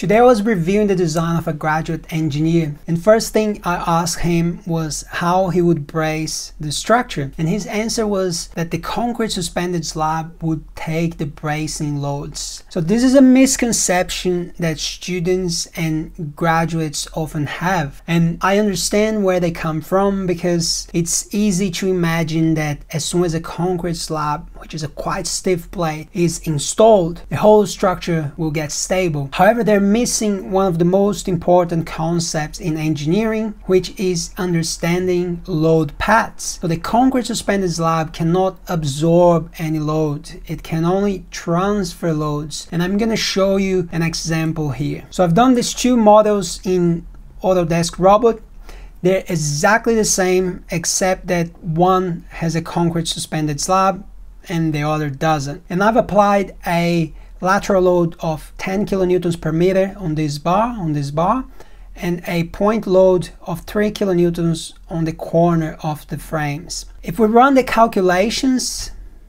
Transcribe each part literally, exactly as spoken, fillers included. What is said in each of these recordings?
Today I was reviewing the design of a graduate engineer, and first thing I asked him was how he would brace the structure, and his answer was that the concrete suspended slab would take the bracing loads. So this is a misconception that students and graduates often have, and I understand where they come from, because it's easy to imagine that as soon as a concrete slab, which is a quite stiff plate, is installed, the whole structure will get stable. However, they're missing one of the most important concepts in engineering, which is understanding load paths. So the concrete suspended slab cannot absorb any load. It can only transfer loads. And I'm gonna show you an example here. So I've done these two models in Autodesk Robot. They're exactly the same, except that one has a concrete suspended slab and the other doesn't. And I've applied a lateral load of ten kilonewtons per meter on this bar, on this bar, and a point load of three kilonewtons on the corner of the frames. If we run the calculations,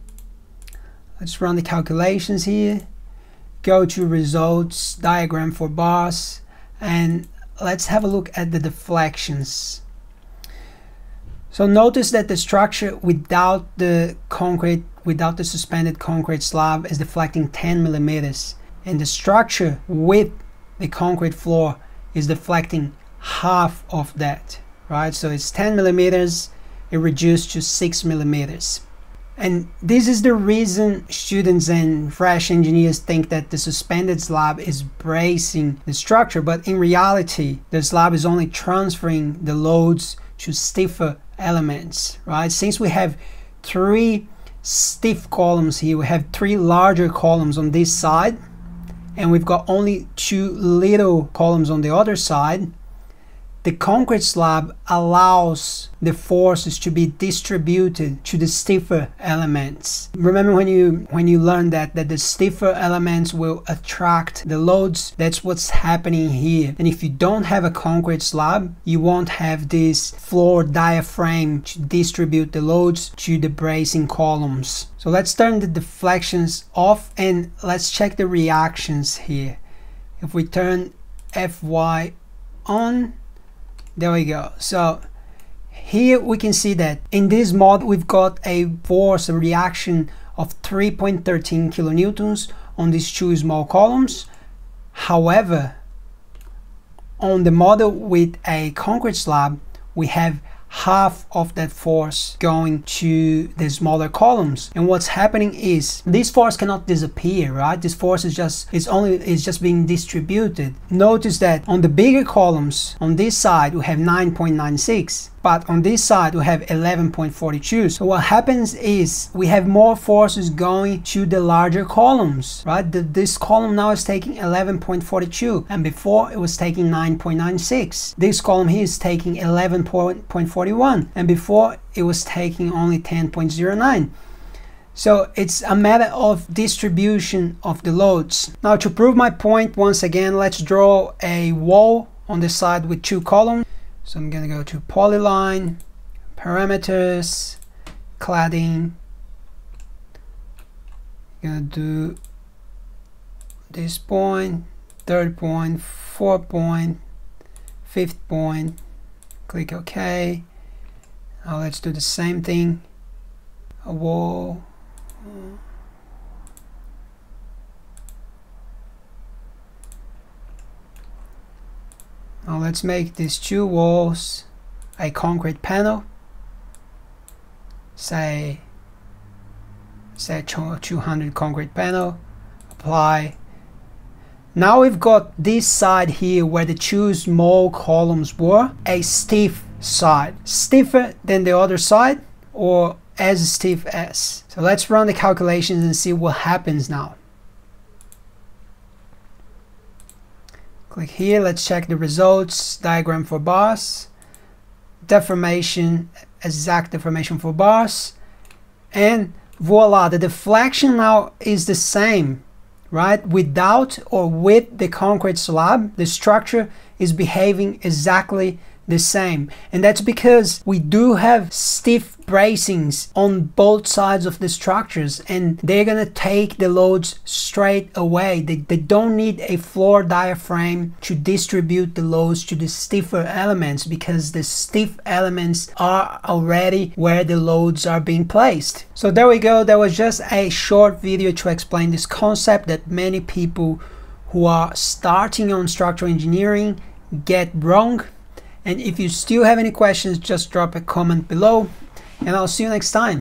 let's run the calculations here, go to results, diagram for bars, and let's have a look at the deflections. So notice that the structure without the concrete, without the suspended concrete slab is deflecting ten millimeters, and the structure with the concrete floor is deflecting half of that, right? So it's ten millimeters, it reduced to six millimeters. And this is the reason students and fresh engineers think that the suspended slab is bracing the structure, but in reality, the slab is only transferring the loads to stiffer elements, right? Since we have three stiff columns here, we have three larger columns on this side, and we've got only two little columns on the other side. The concrete slab allows the forces to be distributed to the stiffer elements. Remember when you when you learned that that the stiffer elements will attract the loads? That's what's happening here. And if you don't have a concrete slab, you won't have this floor diaphragm to distribute the loads to the bracing columns. So let's turn the deflections off and let's check the reactions here. If we turn F Y on, there we go. So here we can see that in this mod we've got a force, a reaction of three point one three kilonewtons on these two small columns. However, on the model with a concrete slab, we have half of that force going to the smaller columns. And what's happening is this force cannot disappear, right? This force is just is only is just being distributed. Notice that on the bigger columns on this side we have nine point nine six, but on this side we have eleven point four two. So what happens is we have more forces going to the larger columns, right? The, this column now is taking eleven point four two, and before it was taking nine point nine six. This column here is taking eleven point four one, and before it was taking only ten point zero nine. So it's a matter of distribution of the loads. Now to prove my point, once again, let's draw a wall on the side with two columns. So I'm gonna go to polyline, parameters, cladding. I'm gonna do this point, third point, fourth point, fifth point. Click OK. Now let's do the same thing. A wall. Now let's make these two walls a concrete panel. Say, say two hundred concrete panel. Apply. Now we've got this side here where the two small columns were, a stiff side, stiffer than the other side or as stiff as. So let's run the calculations and see what happens now. Click here, let's check the results, diagram for bars, deformation, exact deformation for bars, and voila, the deflection now is the same. Right? Without or with the concrete slab, the structure is behaving exactly the same, and that's because we do have stiff bracings on both sides of the structures, and they're gonna take the loads straight away. They, they don't need a floor diaphragm to distribute the loads to the stiffer elements, because the stiff elements are already where the loads are being placed. So there we go. That was just a short video to explain this concept that many people who are starting on structural engineering get wrong. And if you still have any questions, just drop a comment below, and I'll see you next time.